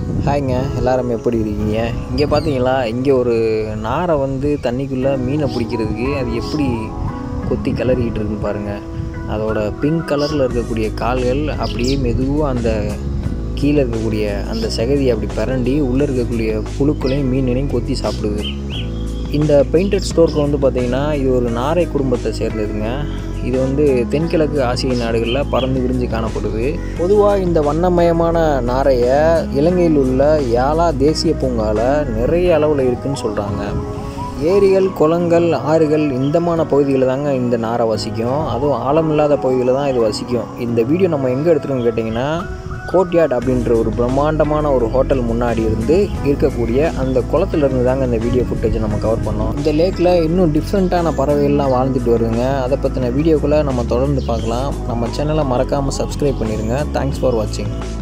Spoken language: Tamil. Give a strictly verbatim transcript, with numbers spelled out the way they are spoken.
ஹாய்ங்க, எல்லாரும் எப்படி இருக்கீங்க? இங்கே பார்த்தீங்களா, இங்கே ஒரு நாரை வந்து தண்ணிக்குள்ளே மீனை பிடிக்கிறதுக்கு அது எப்படி கொத்தி கிளறிக்கிட்டு இருக்குன்னு பாருங்கள். அதோட பிங்க் கலரில் இருக்கக்கூடிய கால்கள் அப்படியே மெதுவாக அந்த கீழே இருக்கக்கூடிய அந்த சகதியை அப்படி பரண்டி உள்ளே இருக்கக்கூடிய புழுக்களையும் மீனையும் கொத்தி சாப்பிடுது. இந்த பெயிண்டட் ஸ்டோர்க்கு வந்து பார்த்திங்கன்னா இது ஒரு நாரை குடும்பத்தை சேர்ந்ததுங்க. இது வந்து தென்கிழக்கு ஆசிய நாடுகளில் பறந்து விரிஞ்சு காணப்படுது. பொதுவாக இந்த வண்ணமயமான நாரையை இலங்கையில் உள்ள யாலா தேசிய பூங்காவில் நிறைய அளவில் இருக்குதுன்னு சொல்கிறாங்க. ஏரிகள், குளங்கள், ஆறுகள் இந்தமான பகுதிகளில் தாங்க இந்த நாரை வசிக்கும். அதுவும் ஆழமில்லாத பகுதியில் தான் இது வசிக்கும். இந்த வீடியோ நம்ம எங்கே எடுத்துருக்கோம்னு கேட்டிங்கன்னா, கோர்ட்யார்ட் அப்படின்ற ஒரு பிரம்மாண்டமான ஒரு ஹோட்டல் முன்னாடி இருந்து இருக்கக்கூடிய அந்த குளத்துலேருந்து தாங்க இந்த வீடியோ ஃபுட்டேஜை நம்ம கவர் பண்ணோம். இந்த லேக்கில் இன்னும் டிஃப்ரெண்ட்டான பறவைகள்லாம் வாழ்ந்துட்டு வருதுங்க. அதை பற்றின வீடியோக்குள்ளே நம்ம தொடர்ந்து பார்க்கலாம். நம்ம சேனலை மறக்காமல் சப்ஸ்கிரைப் பண்ணிடுங்க. தேங்க்ஸ் ஃபார் வாட்சிங்.